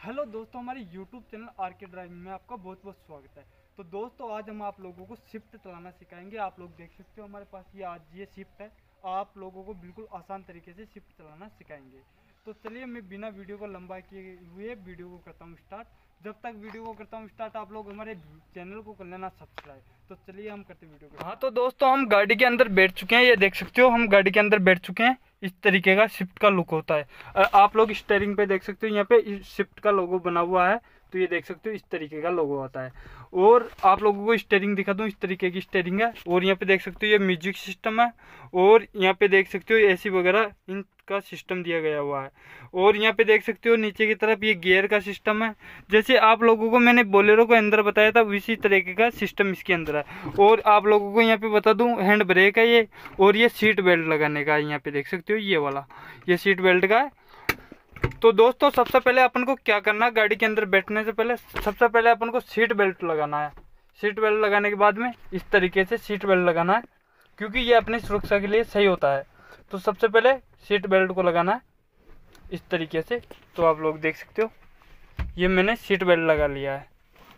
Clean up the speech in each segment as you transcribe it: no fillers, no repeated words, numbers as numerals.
Hello दोस्तों, हमारे YouTube channel R K driving में आपका बहुत बहुत स्वागत है। तो दोस्तों, आज हम आप लोगों को शिफ्ट चलाना सिखाएंगे। आप लोग देख सकते हो हमारे पास ये शिफ्ट है। आप लोगों को बिल्कुल आसान तरीके से शिफ्ट चलाना सिखाएंगे। तो चलिए, मैं बिना वीडियो को लंबा किए हुए वीडियो को करता हूँ स्टार्ट। जब तक वीडियो को करता हूँ स्टार्ट, आप लोग हमारे चैनल को कर लेना सब्सक्राइब। तो चलिए हम करते वीडियो को। हाँ तो दोस्तों, हम गाड़ी के अंदर बैठ चुके हैं। ये देख सकते हो हम गाड़ी के अंदर बैठ चुके हैं। इस तरीके का शिफ्ट का लुक होता है। आप लोग स्टीयरिंग पे देख सकते हो, यहाँ पे शिफ्ट का लोगो बना हुआ है। तो ये देख सकते हो इस तरीके का लोगो होता है। और आप लोगों को स्टीयरिंग दिखा दूँ, इस तरीके की स्टीयरिंग है। और यहाँ पे देख सकते हो ये म्यूजिक सिस्टम है। और यहाँ पे देख सकते हो एसी वगैरह इनका सिस्टम दिया गया हुआ है। और यहाँ पे देख सकते हो नीचे की तरफ ये गियर का सिस्टम है। जैसे आप लोगों को मैंने बोलेरो को अंदर बताया था, उसी तरीके का सिस्टम इसके अंदर है। और आप लोगों को यहाँ पे बता दूं, हैंड ब्रेक है ये। और ये सीट बेल्ट लगाने का है। यहाँ पे देख सकते हो ये वाला, ये सीट बेल्ट का है। तो दोस्तों, सबसे पहले अपन को क्या करना है, गाड़ी के अंदर बैठने से पहले सबसे पहले अपन को सीट बेल्ट लगाना है। सीट बेल्ट लगाने के बाद में इस तरीके से सीट बेल्ट लगाना है, क्योंकि ये अपनी सुरक्षा के लिए सही होता है। तो सबसे पहले सीट बेल्ट को लगाना है इस तरीके से। तो आप लोग देख सकते हो ये मैंने सीट बेल्ट लगा लिया है।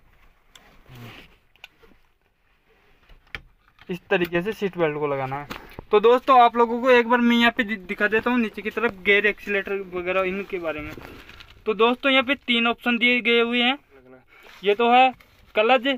इस तरीके से सीट बेल्ट को लगाना है। तो दोस्तों, आप लोगों को एक बार मैं यहाँ पे दिखा देता हूँ नीचे की तरफ गियर, एक्सीलेटर वगैरह इनके बारे में। तो दोस्तों, यहाँ पे 3 ऑप्शन दिए गए हुए हैं। ये तो है क्लच,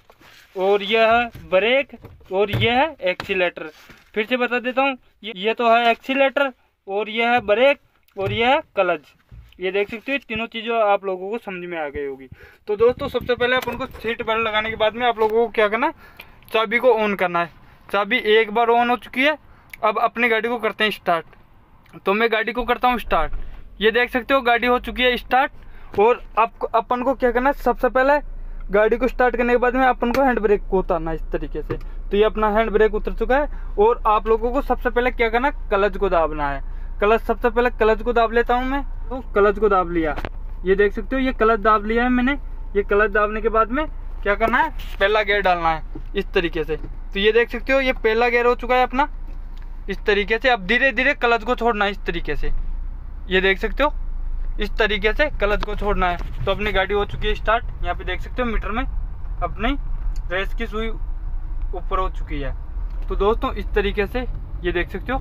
और यह है ब्रेक, और यह है एक्सीलेटर। फिर से बता देता हूँ, ये तो है एक्सीलेटर, और यह है ब्रेक, और यह है क्लच। ये देख सकते हो तीनों चीज़ें आप लोगों को समझ में आ गई होगी। तो दोस्तों, सबसे पहले अपन को सीट बेल्ट लगाने के बाद में आप लोगों को क्या करना है, चाबी को ऑन करना है। चाबी एक बार ऑन हो चुकी है। अब अपनी गाड़ी को करते हैं स्टार्ट। तो मैं गाड़ी को करता हूँ स्टार्ट। ये देख सकते हो गाड़ी हो चुकी है स्टार्ट। और अब अपन को क्या करना है, सबसे पहले गाड़ी को स्टार्ट करने के बाद में अपन को हैंड ब्रेक को उतारना है इस तरीके से। तो ये अपना हैंड ब्रेक उतर चुका है। और आप लोगों को सबसे पहले क्या करना है, क्लच को दाबना है। क्लच, सबसे पहले क्लच को दाब लेता हूँ मैं। तो क्लच को दाब लिया, ये देख सकते हो ये क्लच दाब लिया है मैंने। ये क्लच दाबने के बाद में क्या करना है, पहला गियर डालना है इस तरीके से। तो ये देख सकते हो ये पहला गियर हो चुका है अपना इस तरीके से। अब धीरे धीरे क्लच को छोड़ना है इस तरीके से। ये देख सकते हो इस तरीके से क्लच को छोड़ना है। तो अपनी गाड़ी हो चुकी है स्टार्ट। यहाँ पे देख सकते हो मीटर में अपनी रेस की सुई ऊपर हो चुकी है। तो दोस्तों, इस तरीके से ये देख सकते हो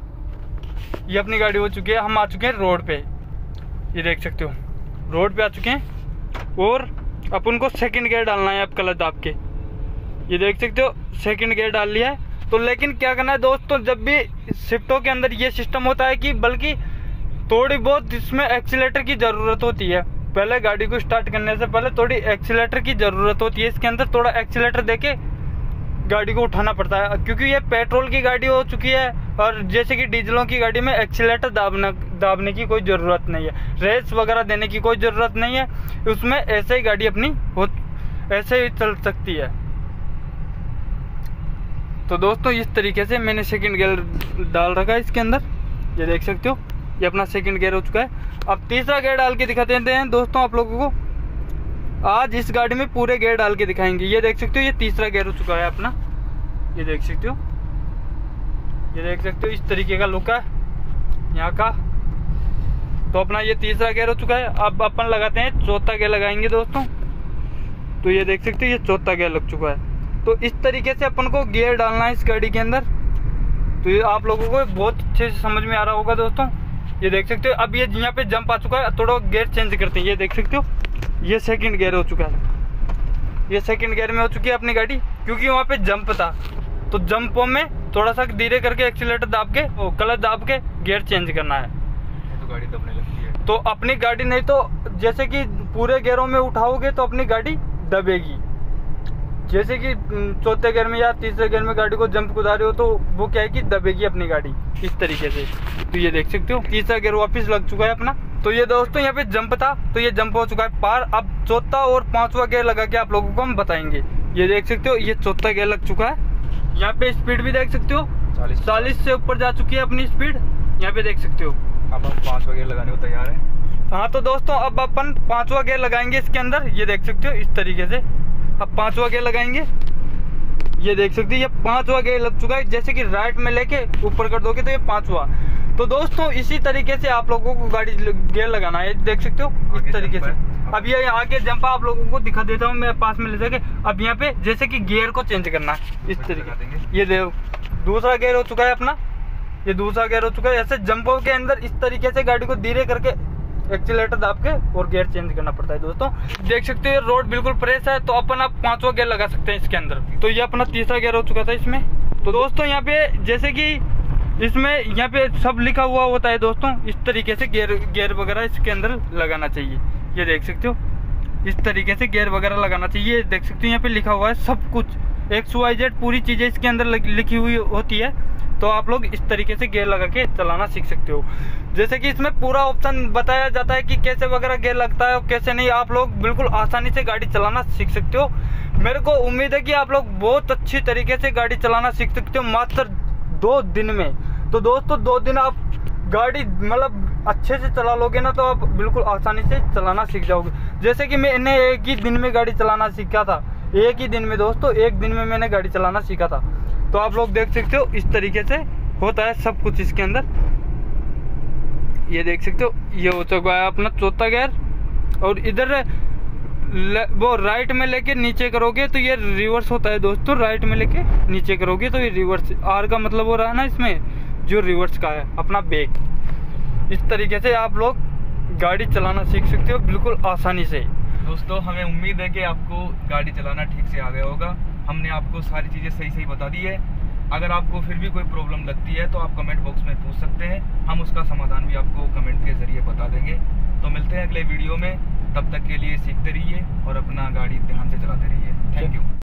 ये अपनी गाड़ी हो चुकी है। हम आ चुके हैं रोड पे। ये देख सकते हो रोड पे आ चुके हैं। और अपन को सेकंड गियर डालना है अब क्लच दाब के। ये देख सकते हो सेकंड गियर डाल लिया है। तो लेकिन क्या करना है दोस्तों, जब भी शिफ्टों के अंदर ये सिस्टम होता है कि बल्कि थोड़ी बहुत इसमें एक्सीलेटर की ज़रूरत होती है। पहले गाड़ी को स्टार्ट करने से पहले थोड़ी एक्सीलेटर की ज़रूरत होती है। इसके अंदर थोड़ा एक्सीलेटर देके गाड़ी को उठाना पड़ता है, क्योंकि ये पेट्रोल की गाड़ी हो चुकी है। और जैसे कि डीजलों की गाड़ी में एक्सीलेटर दाबने की कोई ज़रूरत नहीं है, रेस वगैरह देने की कोई ज़रूरत नहीं है। उसमें ऐसे ही गाड़ी अपनी ऐसे ही चल सकती है। तो दोस्तों, इस तरीके से मैंने सेकंड गियर डाल रखा है इसके अंदर। ये देख सकते हो ये अपना सेकंड गियर हो चुका है। अब तीसरा गियर डाल के दिखा देते हैं दोस्तों आप लोगों को। आज इस गाड़ी में पूरे गियर डाल के दिखाएंगे। ये देख सकते हो ये तीसरा गियर हो चुका है अपना। ये देख सकते हो, ये देख सकते हो इस तरीके का लुक है यहाँ का। तो अपना ये तीसरा गियर हो चुका है। अब अपन लगाते हैं चौथा गियर लगाएंगे दोस्तों। तो ये देख सकते हो ये चौथा गियर लग चुका है। तो इस तरीके से अपन को गियर डालना है इस गाड़ी के अंदर। तो ये आप लोगों को बहुत अच्छे से समझ में आ रहा होगा दोस्तों। ये देख सकते हो अब ये यहाँ पे जंप आ चुका है। थोड़ा गियर चेंज करते हैं। ये देख सकते हो ये सेकंड गियर हो चुका है। ये सेकंड गियर में हो चुकी है अपनी गाड़ी, क्योंकि वहाँ पे जंप था। तो जंपों में थोड़ा सा धीरे करके एक्सीलेटर दाब के क्लच दाब के गियर चेंज करना है। तो गाड़ी दबने लगती है। तो अपनी गाड़ी नहीं तो जैसे कि पूरे गियरों में उठाओगे तो अपनी गाड़ी दबेगी। जैसे कि चौथे गियर में या तीसरे गियर में गाड़ी को जंप कुदा रहे हो तो वो क्या है कि दबेगी अपनी गाड़ी इस तरीके से। तो ये देख सकते हो तीसरा गियर वापस लग चुका है अपना। तो ये दोस्तों यहाँ पे जंप था, तो ये जंप हो चुका है पार। अब चौथा और पांचवा गियर लगा के आप लोगों को हम बताएंगे। ये देख सकते हो ये चौथा गियर लग चुका है। यहाँ पे स्पीड भी देख सकते हो 40 से ऊपर जा चुकी है अपनी स्पीड। यहाँ पे देख सकते हो। अब हम 5वां गियर लगाने को तैयार है। हाँ तो दोस्तों, अब अपन 5वां गियर लगाएंगे इसके अंदर। ये देख सकते हो इस तरीके से अब 5वां गियर लगाएंगे। ये देख सकते हैं ये 5वां गियर लग चुका है। जैसे कि राइट में लेके ऊपर कर दोगे तो ये 5वां। तो दोस्तों इसी तरीके से आप लोगों को गाड़ी गियर लगाना है, देख सकते हो इस तरीके से। अब ये आगे जंप आप लोगों को दिखा देता हूँ मैं पास में ले जाके। अब यहाँ पे जैसे कि गियर को चेंज करना है इस तरीके, ये देखो दूसरा गियर हो चुका है अपना, ये दूसरा गियर हो चुका है। ऐसे जंपों के अंदर इस तरीके से गाड़ी को धीरे करके एक्सीलेटर दाब के और गियर चेंज करना पड़ता है। दोस्तों देख सकते हैं रोड बिल्कुल फ्रेश है, तो अपन आप 5वां गियर लगा सकते हैं इसके अंदर। तो ये अपना तीसरा गियर हो चुका था इसमें। तो दोस्तों यहाँ पे जैसे कि इसमें यहाँ पे सब लिखा हुआ होता है दोस्तों, इस तरीके से गियर वगैरह इसके अंदर लगाना चाहिए। ये देख सकते हो इस तरीके से गियर वगैरह लगाना चाहिए। देख सकते हो यहाँ पे लिखा हुआ है सब कुछ, XYZ पूरी चीजें इसके अंदर लिखी हुई होती है। तो आप लोग इस तरीके से गियर लगा के चलाना सीख सकते हो। जैसे कि इसमें पूरा ऑप्शन बताया जाता है कि कैसे वगैरह गियर लगता है और कैसे नहीं। आप लोग बिल्कुल आसानी से गाड़ी चलाना सीख सकते हो। मेरे को उम्मीद है कि आप लोग बहुत अच्छी तरीके से गाड़ी चलाना सीख सकते हो मात्र 2 दिन में। तो दोस्तों 2 दिन आप गाड़ी मतलब अच्छे से चला लोगे ना तो आप बिल्कुल आसानी से चलाना सीख जाओगे। जैसे कि मैंने एक ही दिन में गाड़ी चलाना सीखा था, एक ही दिन में दोस्तों, एक दिन में मैंने गाड़ी चलाना सीखा था। तो आप लोग देख सकते हो इस तरीके से होता है सब कुछ इसके अंदर। ये देख सकते हो ये हो चुका है अपना 4था गियर। और इधर वो राइट में लेके नीचे करोगे तो ये रिवर्स होता है दोस्तों। राइट में लेके नीचे करोगे तो ये रिवर्स, आर का मतलब हो रहा है ना इसमें जो रिवर्स का है अपना बैक। इस तरीके से आप लोग गाड़ी चलाना सीख सकते हो बिल्कुल आसानी से। दोस्तों हमें उम्मीद है कि आपको गाड़ी चलाना ठीक से आ गया होगा। हमने आपको सारी चीज़ें सही बता दी है। अगर आपको फिर भी कोई प्रॉब्लम लगती है तो आप कमेंट बॉक्स में पूछ सकते हैं, हम उसका समाधान भी आपको कमेंट के जरिए बता देंगे। तो मिलते हैं अगले वीडियो में, तब तक के लिए सीखते रहिए और अपना गाड़ी ध्यान से चलाते रहिए। Thank you.